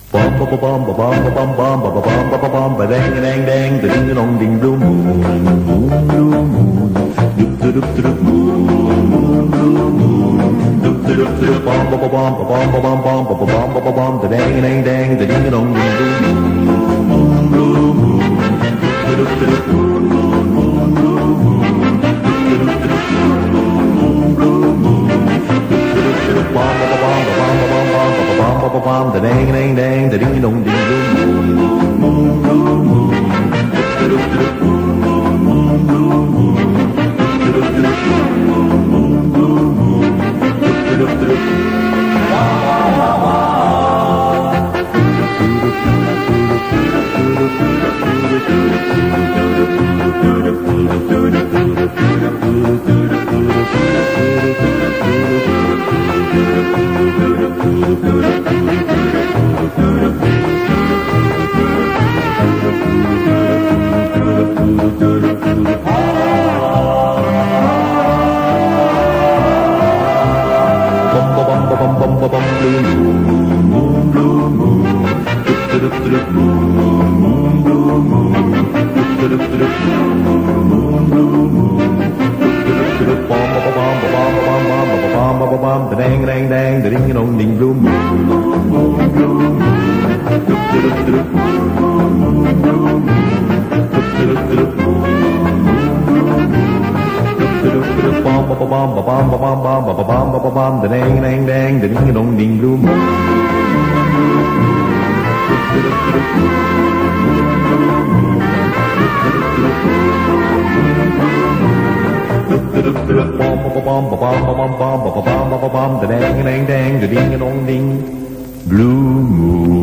Bum ba ba bum ba bum ba bum bum ba ba bum ba ba bum ba dang dang dang da ding dong ding blue moon moon blue moon doop doop doop moon blue moon doop doop doop bum ba ba bum ba bum ba bum bum ba ba bum ba ba bum da dang dang dang da ding dong ding blue moon blue moon doop doop moon moon blue moon doop doop moon blue moon doop doop bum ba ba bum ba bum ba bum bum ba ba bum ba ba bum da dang dang dang da ding dong ding blue moon moon blue moon doop doop moon blue moon doop doop moon blue moon doop doop dang dang dang da ding dong ding blue moon moon blue moon doop doop doop moon blue moon doop doop doop moon blue moon doop doop doop bum ba ba bum ba bum ba bum bum ba ba bum ba ba bum da dang dang dang da ding dong ding blue moon doop doop doop bum ba ba bum ba bum ba bum bum ba ba bum ba ba bum da dang dang dang da ding dong ding blue moon.